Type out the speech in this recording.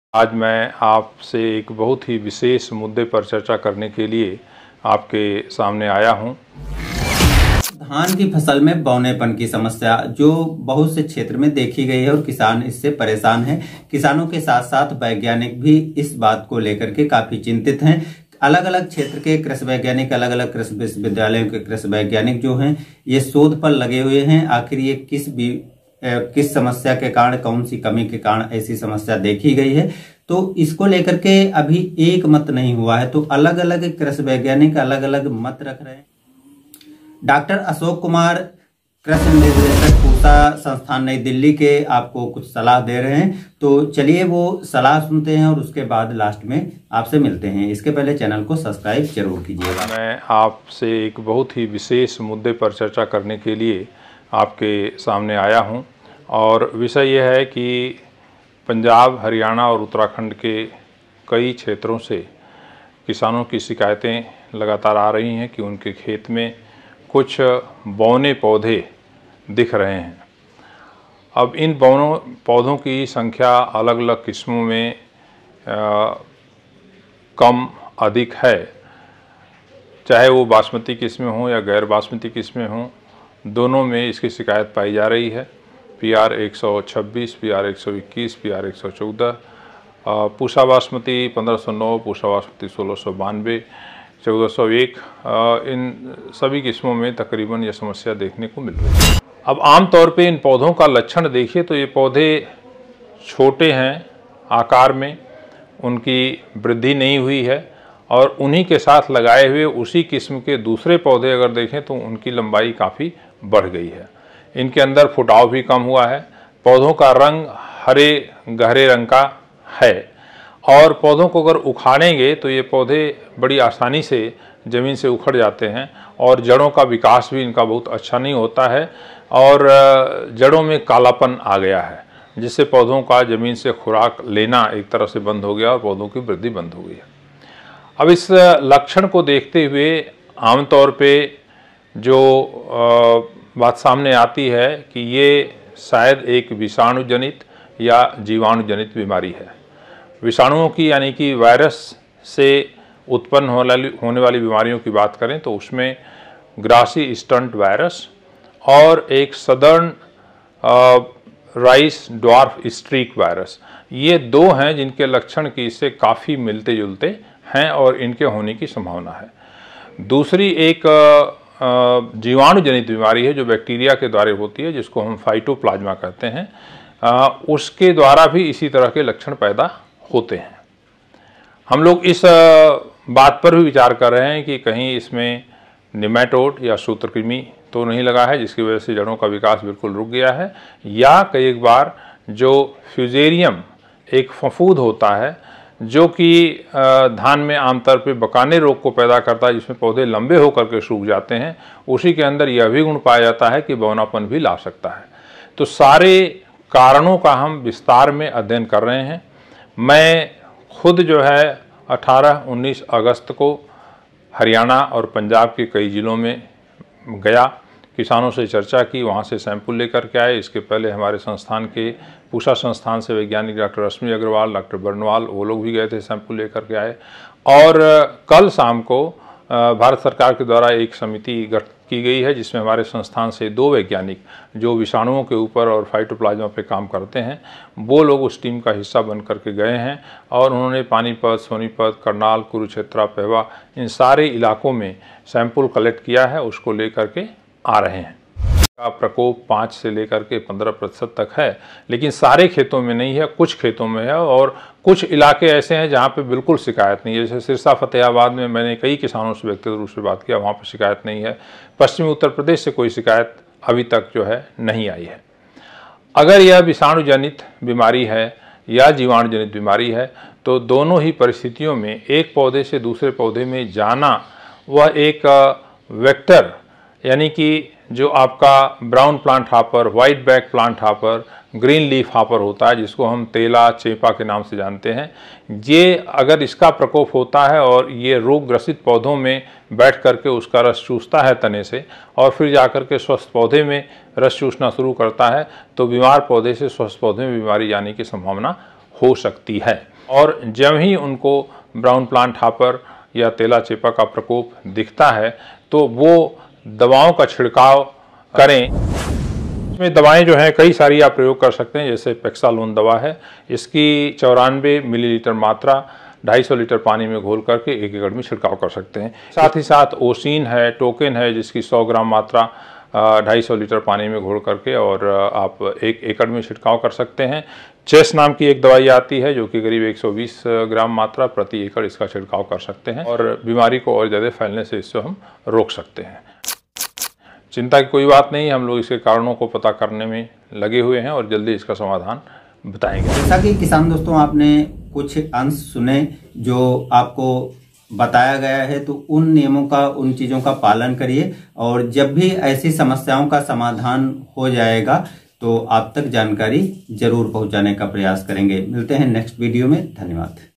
आज मैं आपसे एक बहुत ही विशेष मुद्दे पर चर्चा करने के लिए आपके सामने आया हूं। धान की फसल में बौनेपन की समस्या जो बहुत से क्षेत्र में देखी गई है और किसान इससे परेशान हैं। किसानों के साथ साथ वैज्ञानिक भी इस बात को लेकर के काफी चिंतित हैं। अलग अलग क्षेत्र के कृषि वैज्ञानिक, अलग अलग कृषि विश्वविद्यालयों के कृषि वैज्ञानिक जो हैं ये शोध पर लगे हुए हैं। आखिर ये किस समस्या के कारण, कौन सी कमी के कारण ऐसी समस्या देखी गई है, तो इसको लेकर के अभी एक मत नहीं हुआ है। तो अलग अलग कृषि वैज्ञानिक अलग अलग मत रख रहे हैं। डॉक्टर अशोक कुमार, कृषि निदेशक पूसा संस्थान नई दिल्ली के, आपको कुछ सलाह दे रहे हैं। तो चलिए वो सलाह सुनते हैं और उसके बाद लास्ट में आपसे मिलते हैं। इसके पहले चैनल को सब्सक्राइब जरूर कीजिएगा। मैं आपसे एक बहुत ही विशेष मुद्दे पर चर्चा करने के लिए आपके सामने आया हूं और विषय यह है कि पंजाब, हरियाणा और उत्तराखंड के कई क्षेत्रों से किसानों की शिकायतें लगातार आ रही हैं कि उनके खेत में कुछ बौने पौधे दिख रहे हैं। अब इन बौनों पौधों की संख्या अलग अलग किस्मों में कम अधिक है, चाहे वो बासमती किस्में हों या गैर बासमती किस्में हों, दोनों में इसकी शिकायत पाई जा रही है। PR 126, PR 121, PR 114, Pusa basmati 1509, Pusa basmati 1692, 1401, इन सभी किस्मों में तकरीबन यह समस्या देखने को मिल रही है। अब आमतौर पे इन पौधों का लक्षण देखिए तो ये पौधे छोटे हैं आकार में, उनकी वृद्धि नहीं हुई है और उन्हीं के साथ लगाए हुए उसी किस्म के दूसरे पौधे अगर देखें तो उनकी लंबाई काफ़ी बढ़ गई है। इनके अंदर फुटाव भी कम हुआ है। पौधों का रंग हरे गहरे रंग का है और पौधों को अगर उखाड़ेंगे तो ये पौधे बड़ी आसानी से ज़मीन से उखड़ जाते हैं और जड़ों का विकास भी इनका बहुत अच्छा नहीं होता है और जड़ों में कालापन आ गया है, जिससे पौधों का ज़मीन से खुराक लेना एक तरह से बंद हो गया और पौधों की वृद्धि बंद हो गई है। अब इस लक्षण को देखते हुए आमतौर पे जो बात सामने आती है कि ये शायद एक विषाणु जनित या जीवाणु जनित बीमारी है। विषाणुओं की यानी कि वायरस से उत्पन्न होने वाली बीमारियों की बात करें तो उसमें ग्रासी स्टंट वायरस और एक southern rice dwarf streak virus, ये दो हैं जिनके लक्षण की इससे काफ़ी मिलते जुलते हैं और इनके होने की संभावना है। दूसरी एक जीवाणु जनित बीमारी है जो बैक्टीरिया के द्वारा होती है, जिसको हम फाइटोप्लाज्मा कहते हैं। उसके द्वारा भी इसी तरह के लक्षण पैदा होते हैं। हम लोग इस बात पर भी विचार कर रहे हैं कि कहीं इसमें निमेटोड या सूत्रकृमि तो नहीं लगा है जिसकी वजह से जड़ों का विकास बिल्कुल रुक गया है, या कई बार जो फ्यूजेरियम एक फफूंद होता है जो कि धान में आमतौर पे बकाने रोग को पैदा करता है, जिसमें पौधे लंबे होकर के सूख जाते हैं, उसी के अंदर यह भी गुण पाया जाता है कि बौनापन भी ला सकता है। तो सारे कारणों का हम विस्तार में अध्ययन कर रहे हैं। मैं खुद जो है 18-19 अगस्त को हरियाणा और पंजाब के कई ज़िलों में गया, किसानों से चर्चा की, वहाँ से सैंपल लेकर के आए। इसके पहले हमारे संस्थान के पूसा संस्थान से वैज्ञानिक डॉक्टर रश्मि अग्रवाल, डॉक्टर बर्नवाल, वो लोग भी गए थे, सैंपल लेकर के आए। और कल शाम को भारत सरकार के द्वारा एक समिति गठित की गई है जिसमें हमारे संस्थान से 2 वैज्ञानिक जो विषाणुओं के ऊपर और फाइटोप्लाज्मा पे काम करते हैं, वो लोग उस टीम का हिस्सा बन करके गए हैं और उन्होंने पानीपत, सोनीपत, करनाल, कुरुक्षेत्र, पहवा, इन सारे इलाकों में सैंपल कलेक्ट किया है, उसको लेकर के आ रहे हैं। का प्रकोप 5 से लेकर के 15% तक है, लेकिन सारे खेतों में नहीं है, कुछ खेतों में है और कुछ इलाके ऐसे हैं जहाँ पे बिल्कुल शिकायत नहीं है। जैसे सिरसा फतेहाबाद में मैंने कई किसानों से व्यक्तिगत रूप से बात किया, वहाँ पर शिकायत नहीं है। पश्चिमी उत्तर प्रदेश से कोई शिकायत अभी तक जो है नहीं आई है। अगर यह विषाणु जनित बीमारी है या जीवाणु जनित बीमारी है तो दोनों ही परिस्थितियों में एक पौधे से दूसरे पौधे में जाना, वह एक वेक्टर यानी कि जो आपका brown plant hopper, white back plant hopper, green leaf hopper होता है, जिसको हम तेला चेपा के नाम से जानते हैं, ये अगर इसका प्रकोप होता है और ये रोग ग्रसित पौधों में बैठ करके उसका रस चूसता है तने से और फिर जाकर के स्वस्थ पौधे में रस चूसना शुरू करता है, तो बीमार पौधे से स्वस्थ पौधे में बीमारी जाने की संभावना हो सकती है। और जब ही उनको ब्राउन प्लांट हॉपर या तेला चेपा का प्रकोप दिखता है तो वो दवाओं का छिड़काव करें। इसमें दवाएं जो हैं कई सारी आप प्रयोग कर सकते हैं, जैसे पेक्सालोन दवा है, इसकी 94 मिलीलीटर मात्रा 250 लीटर पानी में घोल करके 1 एकड़ में छिड़काव कर सकते हैं। साथ ही साथ ओसिन है, टोकेन है, जिसकी 100 ग्राम मात्रा 250 लीटर पानी में घोल करके और आप 1 एकड़ में छिड़काव कर सकते हैं। चेस नाम की एक दवाई आती है जो कि करीब 120 ग्राम मात्रा प्रति एकड़ इसका छिड़काव कर सकते हैं और बीमारी को और ज़्यादा फैलने से इससे हम रोक सकते हैं। चिंता की कोई बात नहीं, हम लोग इसके कारणों को पता करने में लगे हुए हैं और जल्दी इसका समाधान बताएंगे। जैसा कि किसान दोस्तों आपने कुछ अंश सुने जो आपको बताया गया है, तो उन नियमों का, उन चीजों का पालन करिए और जब भी ऐसी समस्याओं का समाधान हो जाएगा तो आप तक जानकारी जरूर पहुंचाने का प्रयास करेंगे। मिलते हैं नेक्स्ट वीडियो में। धन्यवाद।